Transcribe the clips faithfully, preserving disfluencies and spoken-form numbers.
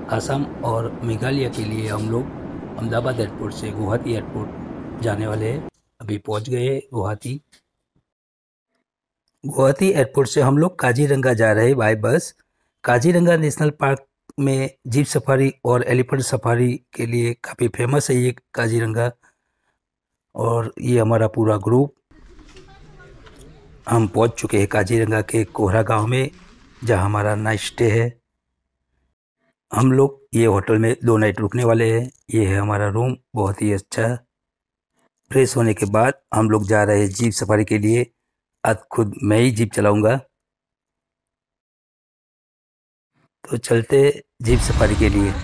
असम और मेघालय के लिए हम लोग अहमदाबाद एयरपोर्ट से गुवाहाटी एयरपोर्ट जाने वाले हैं। अभी पहुंच गए हैं गुवाहाटी। गुवाहाटी एयरपोर्ट से हम लोग काजीरंगा जा रहे हैं by bus. Kaziranga national park में जीप सफारी और एलिफेंट सफारी के लिए काफ़ी फेमस है ये काजीरंगा। और ये हमारा पूरा ग्रुप हम पहुंच चुके हैं काजीरंगा के कोहरा गांव में, जहां हमारा नाइट स्टे है। हम लोग ये होटल में दो नाइट रुकने वाले हैं। ये है हमारा रूम, बहुत ही अच्छा। फ्रेश होने के बाद हम लोग जा रहे हैं जीप सफारी के लिए। आज खुद मैं ही जीप चलाऊंगा, तो चलते जीप सफारी के लिए।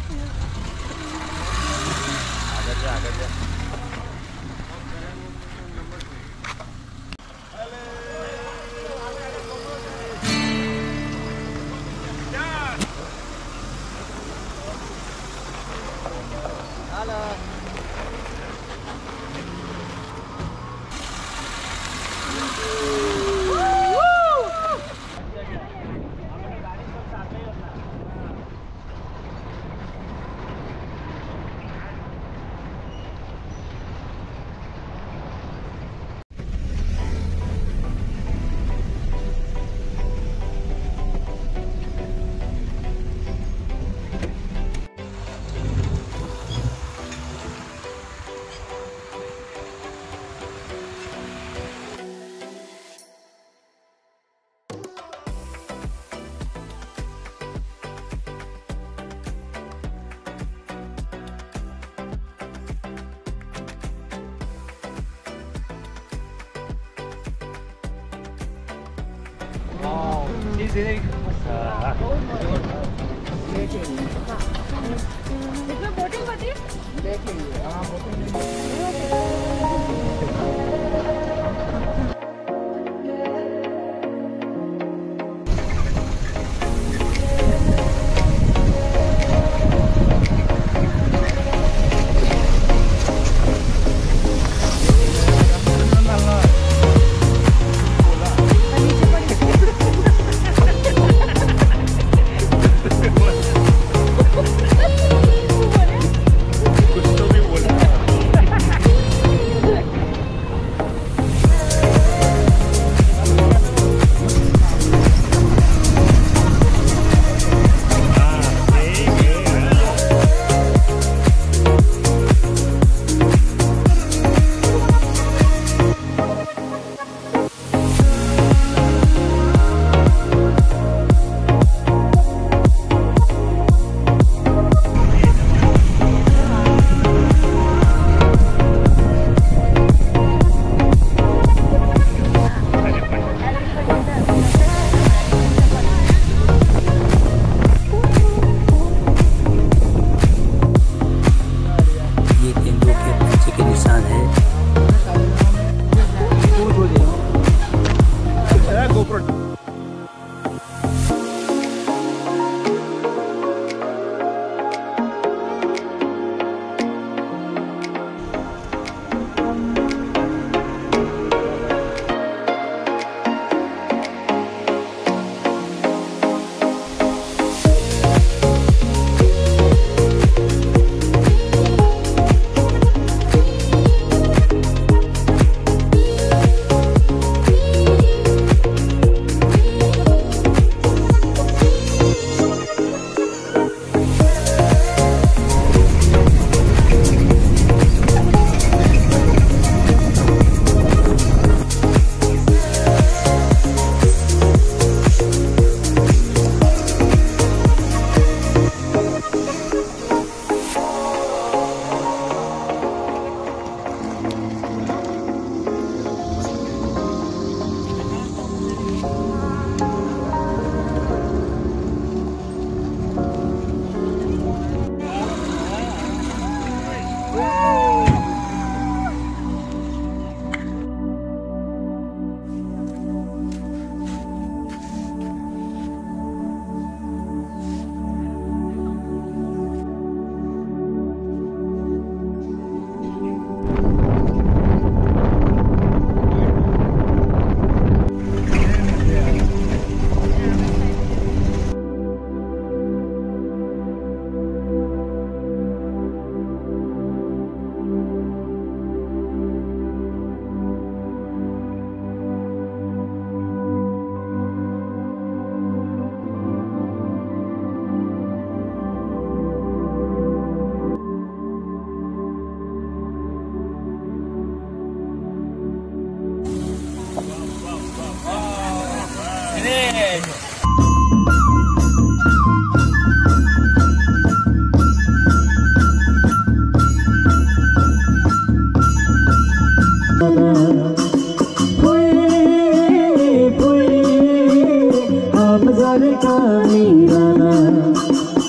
इसमें बोटिंग होती है? देखेंगे, हाँ बोटिंग।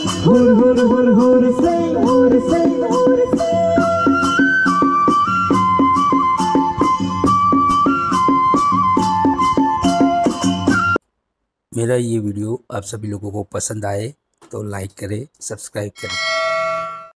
हुर हुर हुर हुर से हुर से हुर से। मेरा ये वीडियो आप सभी लोगों को पसंद आए तो लाइक करें, सब्सक्राइब करें।